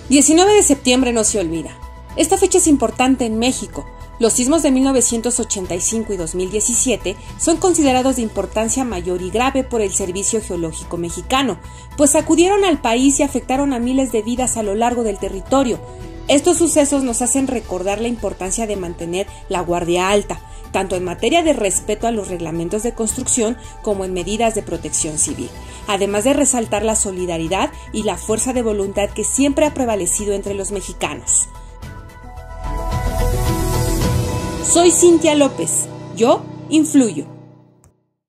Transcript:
19 de septiembre no se olvida. Esta fecha es importante en México. Los sismos de 1985 y 2017 son considerados de importancia mayor y grave por el Servicio Geológico Mexicano, pues sacudieron al país y afectaron a miles de vidas a lo largo del territorio. Estos sucesos nos hacen recordar la importancia de mantener la guardia alta, tanto en materia de respeto a los reglamentos de construcción como en medidas de protección civil, además de resaltar la solidaridad y la fuerza de voluntad que siempre ha prevalecido entre los mexicanos. Soy Cintia López. Yo influyo.